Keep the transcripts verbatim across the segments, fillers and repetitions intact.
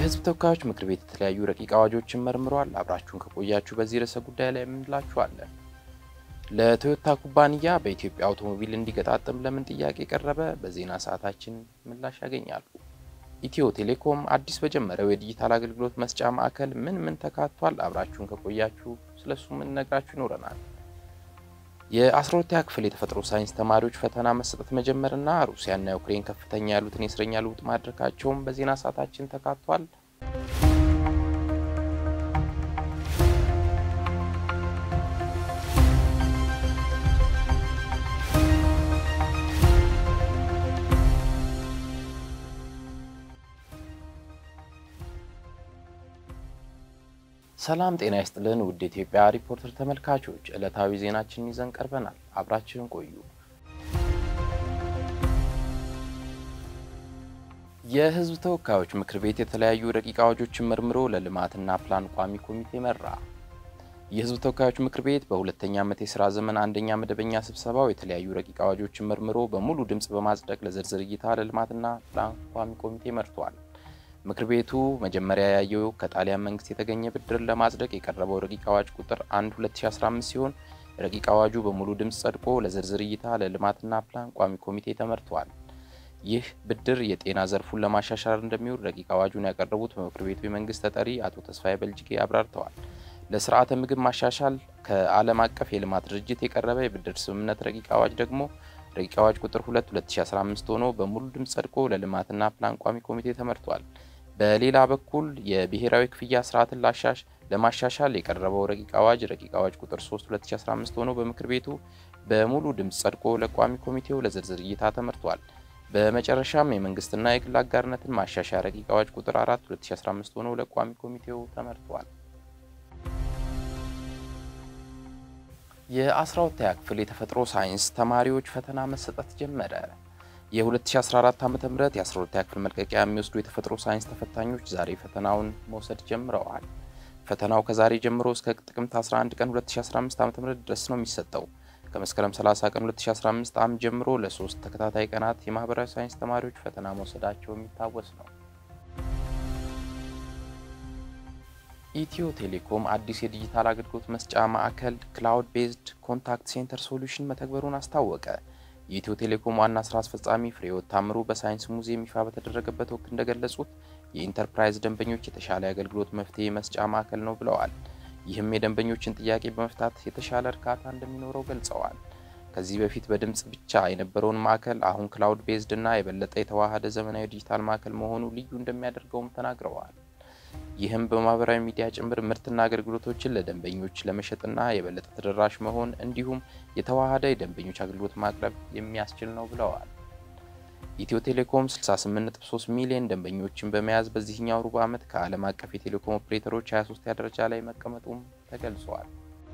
የህዝብ ተወካዮች ምክር ቤት የተለያዩ ረቂቅ አዋጆችን መርምሯል። አብራችሁን ከቆያችሁ በዚህ ርዕሰ ጉዳይ ላይ እንላችኋለን። ለቶዮታ ኩባንያ በኢትዮጵያ አውቶሞቢል እንዲገጣጠም ለምን ጥያቄ ቀረበ? በዜና ሰዓታችን ምላሽ ያገኛሉ። ኢትዮቴሌኮም አዲስ በጀመረው የዲጂታል አገልግሎት መስጫ ማዕከል ምን ምን ተካቷል? አብራችሁን ከቆያችሁ ስለሱ ምን ነግራችሁ ይኖረናል። የ12ኛ ክፍል የተፈጥሮ ሳይንስ ተማሪዎች ፈተና መስጠት መጀመርና ሩሲያና ዩክሬን ከፍተኛ ያሉትን የእስረኛ ልውውጥ ማድረጋቸውን በዜና ሰዓታችን ተካቷል። ሰላም ጤና ይስጥልን ውድ ኢትዮጵያ ሪፖርተር ተመልካቾች፣ ዕለታዊ ዜናችንን ይዘን ቀርበናል። አብራችሁን ቆዩ። የህዝብ ተወካዮች ምክር ቤት የተለያዩ ረቂቅ አዋጆችን መርምሮ ለልማትና ፕላን ቋሚ ኮሚቴ መራ። የህዝብ ተወካዮች ምክር ቤት በሁለተኛ ዓመት የሥራ ዘመን አንደኛ መደበኛ ስብሰባው የተለያዩ ረቂቅ አዋጆችን መርምሮ በሙሉ ድምጽ በማጽደቅ ለዝርዝር እይታ ለልማትና ፕላን ቋሚ ኮሚቴ መርቷል። ምክር ቤቱ መጀመሪያ ያየው ከጣሊያን መንግስት የተገኘ ብድር ለማጽደቅ የቀረበው ረቂቅ አዋጅ ቁጥር አንድ ሁለት ሺህ አስራ አምስት ሲሆን ረቂቅ አዋጁ በሙሉ ድምጽ ጸድቆ ለዝርዝር እይታ ለልማትና ፕላን ቋሚ ኮሚቴ ተመርቷል። ይህ ብድር የጤና ዘርፉን ለማሻሻል እንደሚውል ረቂቅ አዋጁን ያቀረቡት በምክር ቤቱ የመንግስት ተጠሪ አቶ ተስፋዬ በልጅጌ አብራርተዋል። ለስርዓተ ምግብ ማሻሻል ከዓለም አቀፍ የልማት ድርጅት የቀረበ የብድር ስምምነት ረቂቅ አዋጅ ደግሞ ረቂቅ አዋጅ ቁጥር ሁለት ሁለት ሺህ አስራ አምስት ሆኖ በሙሉ ድምጽ ጸድቆ ለልማትና ፕላን ቋሚ ኮሚቴ ተመርቷል። በሌላ በኩል የብሔራዊ ክፍያ ስርዓትን ላሻሽ ለማሻሻል የቀረበው ረቂቅ አዋጅ ረቂቅ አዋጅ ቁጥር ሶስት ሁለት ሺህ አስራ አምስት ሆኖ በምክር ቤቱ በሙሉ ድምጽ ጸድቆ ለቋሚ ኮሚቴው ለዝርዝር እይታ ተመርቷል። በመጨረሻም የመንግስትና የግል አጋርነትን ማሻሻያ ረቂቅ አዋጅ ቁጥር አራት ሁለት ሺህ አስራ አምስት ሆኖ ለቋሚ ኮሚቴው ተመርቷል። የ12ኛ ክፍል የተፈጥሮ ሳይንስ ተማሪዎች ፈተና መሰጠት ጀመረ። የ2014 ዓመተ ምህረት የ12ኛ ክፍል መልቀቂያ የሚወስዱ የተፈጥሮ ሳይንስ ተፈታኞች ዛሬ ፈተናውን መውሰድ ጀምረዋል። ፈተናው ከዛሬ ጀምሮ እስከ ጥቅምት አስራ አንድ ቀን ሁለት ሺህ አስራ አምስት ዓመተ ምህረት ድረስ ነው የሚሰጠው። ከመስከረም ሰላሳ ቀን ሁለት ሺህ አስራ አምስት ዓ.ም ጀምሮ ለሶስት ተከታታይ ቀናት የማህበራዊ ሳይንስ ተማሪዎች ፈተና መውሰዳቸው የሚታወስ ነው። ኢትዮቴሌኮም አዲስ የዲጂታል አገልግሎት መስጫ ማዕከል ክላውድ ቤዝድ ኮንታክት ሴንተር ሶሉሽን መተግበሩን አስታወቀ። የኢትዮቴሌኮም ዋና ስራ አስፈጻሚ ፍሬህይወት ታምሩ በሳይንስ ሙዚየም ይፋ በተደረገበት ወቅት እንደገለጹት የኢንተርፕራይዝ ደንበኞች የተሻለ አገልግሎት መፍትሄ መስጫ ማዕከል ነው ብለዋል። ይህም የደንበኞችን ጥያቄ በመፍታት የተሻለ እርካታ እንደሚኖረው ገልጸዋል። ከዚህ በፊት በድምጽ ብቻ የነበረውን ማዕከል አሁን ክላውድ ቤዝድ እና የበለጠ የተዋሃደ ዘመናዊ ዲጂታል ማዕከል መሆኑ ልዩ እንደሚያደርገውም ተናግረዋል። ይህም በማህበራዊ ሚዲያ ጭምር ምርትና አገልግሎቶችን ለደንበኞች ለመሸጥና የበለጠ ተደራሽ መሆን እንዲሁም የተዋሃደ የደንበኞች አገልግሎት ማቅረብ የሚያስችል ነው ብለዋል። ኢትዮቴሌኮም ስልሳ ስምንት ነጥብ ሶስት ሚሊዮን ደንበኞችን በመያዝ በዚህኛው ሩብ ዓመት ከዓለም አቀፍ የቴሌኮም ኦፕሬተሮች ሃያ ሶስተኛ ደረጃ ላይ መቀመጡም ተገልጿል።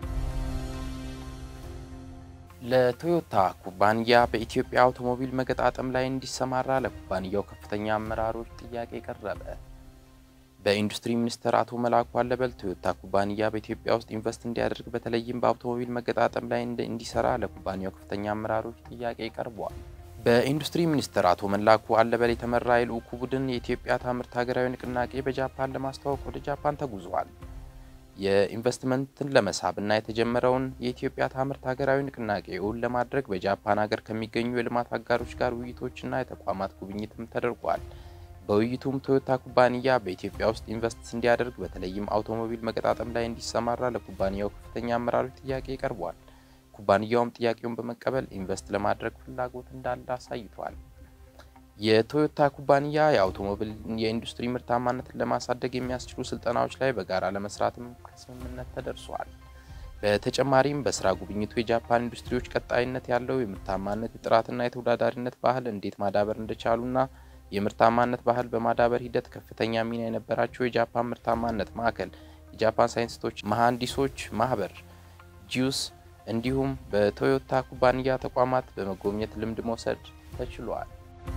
ለቶዮታ ኩባንያ በኢትዮጵያ አውቶሞቢል መገጣጠም ላይ እንዲሰማራ ለኩባንያው ከፍተኛ አመራሮች ጥያቄ ቀረበ። በኢንዱስትሪ ሚኒስትር አቶ መላኩ አለበል ቶዮታ ኩባንያ በኢትዮጵያ ውስጥ ኢንቨስት እንዲያደርግ በተለይም በአውቶሞቢል መገጣጠም ላይ እንዲሰራ ለኩባንያው ከፍተኛ አመራሮች ጥያቄ ቀርቧል። በኢንዱስትሪ ሚኒስትር አቶ መላኩ አለበል የተመራ የልዑክ ቡድን የኢትዮጵያ ታምርት ሀገራዊ ንቅናቄ በጃፓን ለማስተዋወቅ ወደ ጃፓን ተጉዟል። የኢንቨስትመንትን ለመሳብና የተጀመረውን የኢትዮጵያ ታምርት ሀገራዊ ንቅናቄውን ለማድረግ በጃፓን ሀገር ከሚገኙ የልማት አጋሮች ጋር ውይይቶችና የተቋማት ጉብኝትም ተደርጓል። በውይይቱም ቶዮታ ኩባንያ በኢትዮጵያ ውስጥ ኢንቨስት እንዲያደርግ በተለይም አውቶሞቢል መገጣጠም ላይ እንዲሰማራ ለኩባንያው ከፍተኛ አመራሮች ጥያቄ ቀርቧል። ኩባንያውም ጥያቄውን በመቀበል ኢንቨስት ለማድረግ ፍላጎት እንዳለ አሳይቷል። የቶዮታ ኩባንያ የአውቶሞቢል የኢንዱስትሪ ምርታማነትን ለማሳደግ የሚያስችሉ ስልጠናዎች ላይ በጋራ ለመስራትም ከስምምነት ተደርሷል። በተጨማሪም በስራ ጉብኝቱ የጃፓን ኢንዱስትሪዎች ቀጣይነት ያለው የምርታማነት የጥራትና የተወዳዳሪነት ባህል እንዴት ማዳበር እንደቻሉና የምርታማነት ባህል በማዳበር ሂደት ከፍተኛ ሚና የነበራቸው የጃፓን ምርታማነት ማዕከል የጃፓን ሳይንቲስቶች መሐንዲሶች ማህበር ጂዩስ እንዲሁም በቶዮታ ኩባንያ ተቋማት በመጎብኘት ልምድ መውሰድ ተችሏል።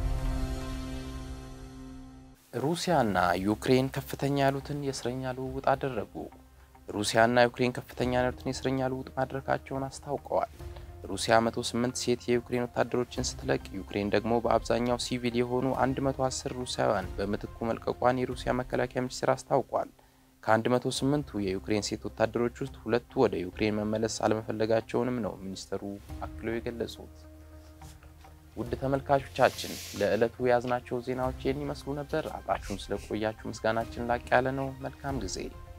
ሩሲያና ዩክሬን ከፍተኛ ያሉትን የእስረኛ ልውውጥ አደረጉ። ሩሲያና ዩክሬን ከፍተኛ ያሉትን የእስረኛ ልውውጥ ማድረጋቸውን አስታውቀዋል። ሩሲያ መቶ ስምንት ሴት የዩክሬን ወታደሮችን ስትለቅ ዩክሬን ደግሞ በአብዛኛው ሲቪል የሆኑ አንድ መቶ አስር ሩሲያውያን በምትኩ መልቀቋን የሩሲያ መከላከያ ሚኒስቴር አስታውቋል። ከ108ቱ የዩክሬን ሴት ወታደሮች ውስጥ ሁለቱ ወደ ዩክሬን መመለስ አለመፈለጋቸውንም ነው ሚኒስተሩ አክለው የገለጹት። ውድ ተመልካቾቻችን ለዕለቱ ያዝናቸው ዜናዎች ይመስሉ ነበር። አብራችሁን ስለቆያችሁ ምስጋናችን ላቅ ያለ ነው። መልካም ጊዜ